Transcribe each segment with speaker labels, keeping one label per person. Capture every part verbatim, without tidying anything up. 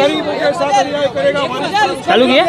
Speaker 1: गरीबों के साथ अन्याय करेगा।
Speaker 2: चालू किए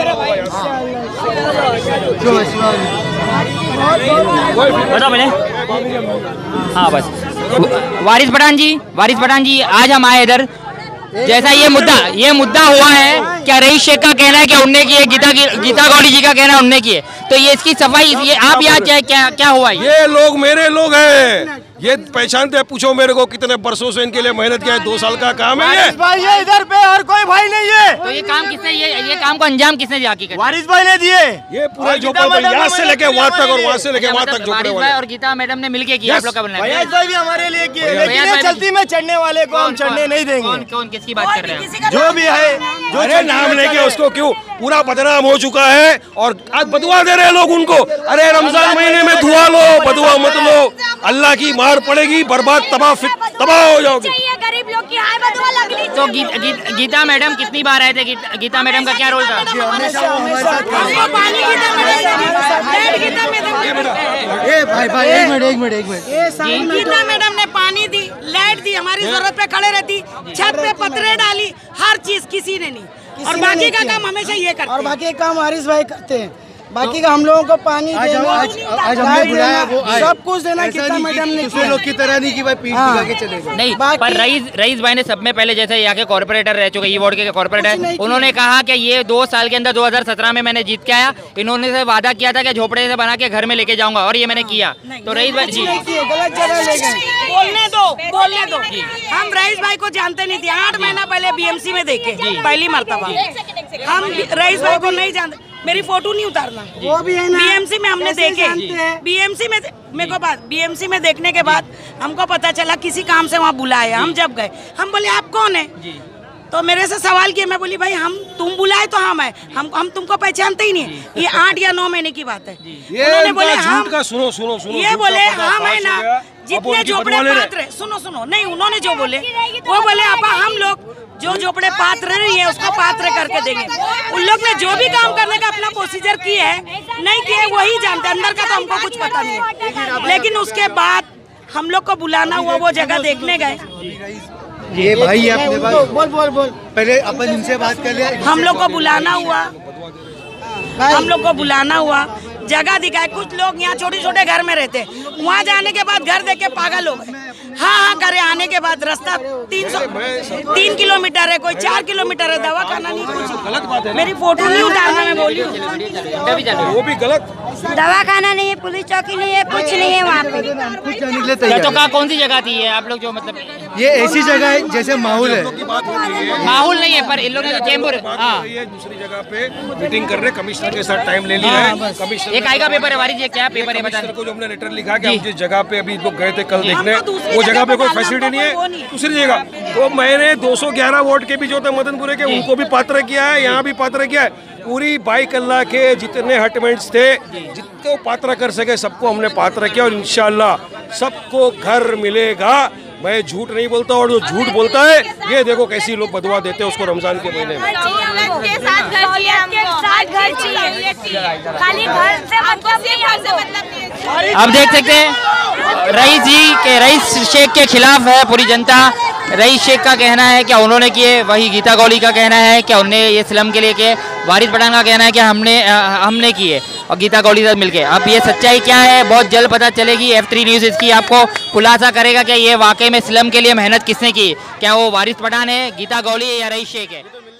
Speaker 2: बताओ पहले। हाँ बस वारिस पठान जी, वारिस पठान जी आज हम आए इधर, जैसा ये मुद्दा ये मुद्दा हुआ है, क्या रईस शेख का कहना है कि उनने की है, गीता की गीता गौड़ी जी का कहना है उनने की है, तो ये इसकी सफाई ये आप यहाँ क्या क्या क्या हुआ?
Speaker 1: ये लोग मेरे लोग हैं, ये पहचानते हैं, पूछो मेरे को कितने बरसों से इनके लिए मेहनत किया है, दो साल का काम है ये।
Speaker 3: भाई ये इधर पे और कोई भाई नहीं है।
Speaker 2: तो ये काम किसने ये ये काम को अंजाम किसने दिया? हकीकत
Speaker 3: वारिस भाई ने दिए।
Speaker 1: ये पूरा झोपड़े यहाँ से लेके वहाँ तक और वहाँ से लेके वहाँ तक झोपड़े वाले
Speaker 2: और गीता मैडम ने मिलके किया आप लोग का बनाया।
Speaker 3: वारिस भाई भी हमारे लिए किए, लेकिन ये चलती में चढ़ने वाले को हम चढ़ने नहीं देंगे।
Speaker 2: कौन कौन किसकी बात कर रहे हैं?
Speaker 3: जो भी है, जो
Speaker 1: अरे नाम लेके उसको क्यों, पूरा बदनाम हो चुका है और आज बदुआ दे रहे लोग उनको। अरे रमजान महीने में दुआ लो, बदुआ मत लो, अल्लाह की मार पड़ेगी, बर्बाद तबाह तबाह हो जाओगे।
Speaker 4: गरीब लोग की हाय बदुआ लगनी।
Speaker 2: तो गी, गी, गीता मैडम कितनी बार आए थे? गी, गीता मैडम का क्या रोल था?
Speaker 3: भाई भाई एक मिनट एक मिनट एक मिनट
Speaker 4: गीता मैडम ने पानी दी, लाइट दी, हमारी जरूरत पे खड़े रहती, छत पे पत्रे डाली, हर चीज किसी ने नहीं, और बाकी का काम हमेशा ये करते हैं।
Speaker 5: और बाकी काम वारिस भाई करते हैं, बाकी का हम लोगों को पानी
Speaker 3: आज
Speaker 5: देना,
Speaker 3: आज आज हमने बुलाया वो आए।
Speaker 5: सब कुछ देना गीता मैडम ने
Speaker 3: दूसरे लोग की तरह नहीं कि भाई पीठ दिखा के चले गए।
Speaker 2: नहीं, पर रईस रईस भाई ने सब में पहले, जैसे यहाँ के कॉर्पोरेटर रह चुके, ई वार्ड के कॉर्पोरेटर, उन्होंने कहा कि ये दो साल के अंदर दो हज़ार सत्रह में मैंने जीत के आया, इन्होंने से वादा किया था कि झोपड़े से बना के घर में लेके जाऊंगा, और ये मैंने किया। तो रईस भाई जी
Speaker 5: गलत जगह ले गए।
Speaker 4: बोलने दो बोलने दो हम रईस भाई को जानते नहीं थे, आठ महीना पहले बीएमसी में देखे, पहली मरतबा। हम रईस भाई को नहीं जानते, मेरी फोटो नहीं उतारना,
Speaker 5: वो भी है ना,
Speaker 4: बीएमसी में हमने देखे, बीएमसी में मेरे को बात बीएमसी में देखने के बाद हमको पता चला किसी काम से वहाँ बुलाया। हम जब गए हम बोले आप कौन है, तो मेरे से सवाल किया, मैं बोली भाई हम तुम बुलाए तो हम है, हम हम तुमको पहचानते ही नहीं। ये आठ या नौ महीने की बात है।
Speaker 1: उन्होंने बोले हम का सुनो सुनो सुनो
Speaker 4: ये बोले हम है ना जितने झोपड़े पात्र, सुनो सुनो नहीं, उन्होंने जो बोले वो बोले आपा हम लोग जो झोपड़े पात्र नहीं है उसको पात्र करके देंगे। उन लोग ने जो भी काम करने का अपना प्रोसीजर किया है, नहीं किया वही जानते, अंदर का तो हमको कुछ पता नहीं है। लेकिन उसके बाद हम लोग को बुलाना हुआ, वो जगह देखने गए।
Speaker 3: ये भाई अपने पास
Speaker 5: बोल बोल बोल
Speaker 3: पहले अपन इनसे बात कर लिया।
Speaker 4: हम लोग को बुलाना हुआ, हम लोग को बुलाना हुआ, जगह दिखाए। कुछ लोग यहाँ छोटे छोटे घर में रहते, वहाँ जाने के बाद घर देख के पागल हो गए। हाँ हाँ करे, आने के बाद रास्ता तीन सौ तीन किलोमीटर है, कोई चार किलोमीटर है, दवा खाना नहीं, कुछ
Speaker 1: गलत बात है।
Speaker 4: मेरी फोटो नहीं उतारना, मैं बोली
Speaker 1: वो भी गलत,
Speaker 4: दवा खाना नहीं है, पुलिस चौकी नहीं है, कुछ नहीं है वहाँ पे।
Speaker 3: कुछ जाने के लिए
Speaker 2: तो
Speaker 3: तैयार
Speaker 2: कहा कौन सी जगह थी ये आप लोग जो, मतलब
Speaker 3: ये ऐसी जगह है जैसे माहौल है,
Speaker 2: माहौल नहीं है, पर इन लोगों ने चेंबूर, हाँ
Speaker 1: ये दूसरी जगह पे मीटिंग कर रहे, कमिश्नर के साथ टाइम ले लिया है। कमिश्नर
Speaker 2: एक आएगा पेपर है वारिस, ये क्या पेपर है बता
Speaker 1: कमिश्नर को जो हमने लेटर लिखा कि हम जिस जगह पे अभी लोग गए थे कल देखने, वो जगह पे कोई फैसिलिटी नहीं है, दूसरी जगह। तो मैंने दो सौ ग्यारह वार्ड के भी जो थे मदनपुरे के, उनको भी पात्र किया है, यहाँ भी पात्र किया है। पूरी बाईक अल्लाह के जितने हटमेंट्स थे, जितने पात्र कर सके सबको हमने पात्र किया, और इंशाल्लाह सबको घर मिलेगा। मैं झूठ नहीं बोलता, और जो झूठ बोलता है ये देखो कैसी लोग बदवा देते हैं उसको रमजान के महीने में।
Speaker 2: अब देख सकते हैं रईस जी के, रईस शेख के खिलाफ है पूरी जनता। रईस शेख का कहना है क्या उन्होंने किए, वही गीता गौड़ी का कहना है क्या उन्होंने ये स्लम के लिए किए, वारिस पठान का कहना है कि हमने हमने किए, और गीता गौड़ी से मिलके। अब ये सच्चाई क्या है बहुत जल्द पता चलेगी। एफ थ्री न्यूज़ इसकी आपको खुलासा करेगा कि ये वाकई में स्लम के लिए मेहनत किसने की, क्या वो वारिस पठान है, गीता गौड़ी या रईस शेख है।